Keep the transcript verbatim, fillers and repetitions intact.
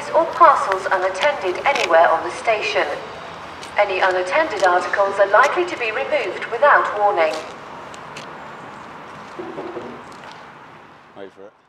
packages or parcels unattended anywhere on the station. Any unattended articles are likely to be removed without warning. Wait for it.